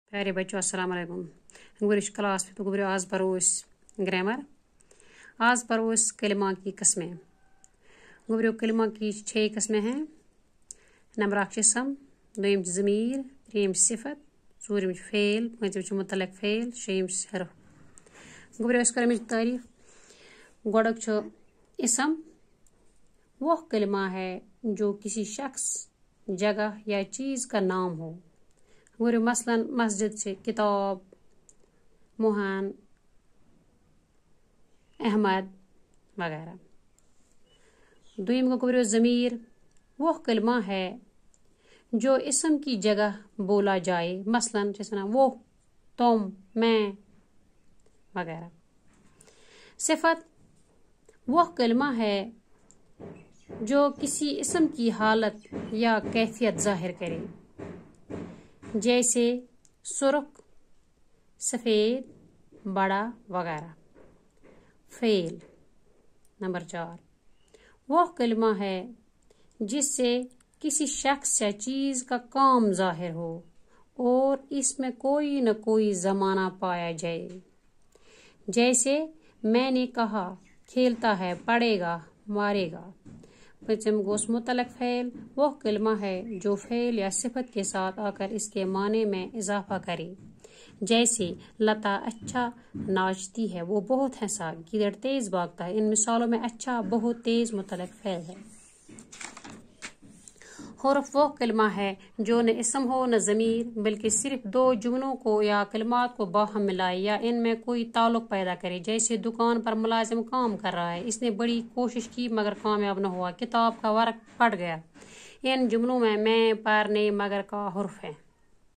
प्यारे बच्चों अस्सलाम वालेकुम। गुरिश क्लास में गुबरो आज परोस ग्रामर। आज परोस कलिमा की कस्में। गुबरो कलिमा की 6 कस्में हैं। नंबर 1 जिस्म, दोयम ज़मीर, त्रीम सिफत, ज़ूरम फेल, पंचम मुतलक फेल, शेम हरफ। गुबरो इस कर तारीफ गोड़क छो इसम वो कलिमा है जो किसी शख्स, जगह या चीज़ का नाम हो। गुबरो मसलन मस्जिद से किताब, मोहन, अहमद वगैरह। दुईम को गुबरो ज़मीर वो कलिमा है जो इसम की जगह बोला जाए, मसलन जैसे वो, तुम, मैं वगैरह। सिफत वो कलिमा है जो किसी इसम की हालत या कैफियत जाहिर करे, जैसे सुर्ख, सफ़ेद, बड़ा वगैरह। फेल। नंबर 4 वो कलिमा है जिससे किसी शख्स या चीज़ का काम जाहिर हो और इसमें कोई न कोई ज़माना पाया जाए, जैसे मैंने कहा, खेलता है, पढ़ेगा, मारेगा। पंचम गोस मुतलक फ़ेल वो कलिमा है जो फ़ेल या सिफत के साथ आकर इसके माने में इजाफा करे, जैसे लता अच्छा नाचती है, वो बहुत हंसा, गिदड़ तेज़ भागता है। इन मिसालों में अच्छा बहुत तेज़ मुतलक फ़ेल है। हरफ वो कलिमा है जो न इसम हो न ज़मीर, बल्कि सिर्फ 2 जुमलों को या कलिमात को बाहम मिलाए या इनमें कोई ताल्लुक पैदा करे, जैसे दुकान पर मुलाजिम काम कर रहा है, इसने बड़ी कोशिश की मगर कामयाब न हुआ, किताब का वर्क पड़ गया। इन जुमलों में मैं, पर, ने, मगर का हरफ है।